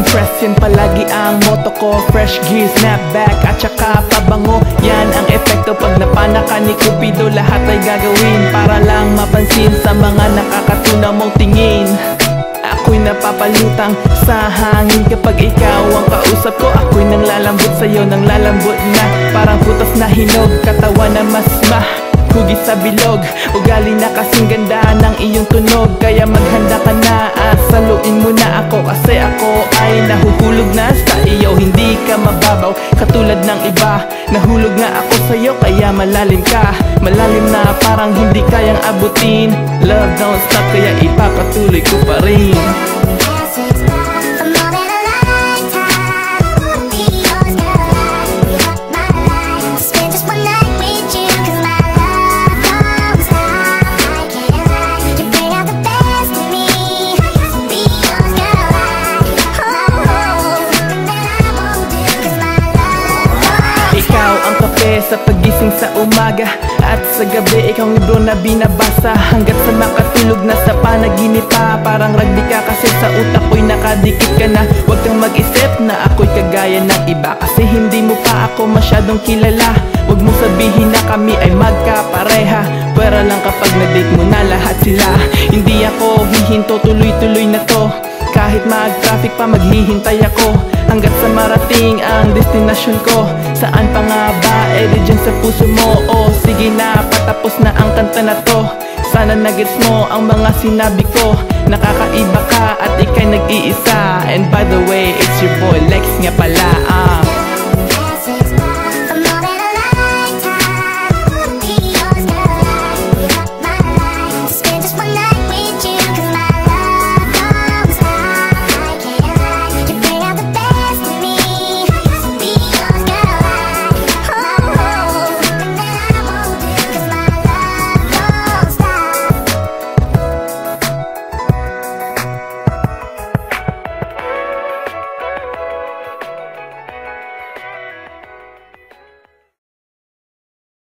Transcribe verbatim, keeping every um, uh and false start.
Press yun palagi ang motto ko. Fresh gear, snapback at saka pabango. Yan ang epekto pag napana ka ni Cupido. Lahat ay gagawin para lang mapansin sa mga nakakatuna mong tingin. Ako'y napapalutang sa hangin kapag ikaw ang kausap ko. Ako'y nang lalambot sa'yo, nang lalambot na parang putas na hinog. Katawan na mas mahugis sa bilog. Ugali na kasing ganda ng iyong tunog. Kaya maghanda ka na at saluin mo na ako. Kasi ako ay nahuhulog na sa iyo. Hindi ka mababaw katulad ng iba. Nahulog na ako sa'yo kaya malalim ka. Malalim na parang hindi kayang abutin. Love don't stop kaya ipapatuloy ko pa rin. Sa pagising sa umaga at sa gabi, ikaw libro na binabasa. Hanggat sa makatulog na sa panaginip pa. Parang rugby ka kasi sa utak ko'y nakadikit ka na. Huwag kang mag-isip na ako'y kagaya ng iba. Kasi hindi mo pa ako masyadong kilala. Huwag mo sabihin na kami ay magkapareha. Pwera lang kapag na-date mo na lahat sila. Hindi ako hihinto, tuloy-tuloy na to. Kahit mag-traffic pa maghihintay ako hanggat sa marating ang destinasyon ko. Saan pa nga ba? Eh di dyan sa puso mo. O sige na, patapos na ang kanta na to. Sana nagets mo ang mga sinabi ko. Nakakaiba ka at ika'y nag-iisa. And by the way, it's your boy Lex nga pala. ah.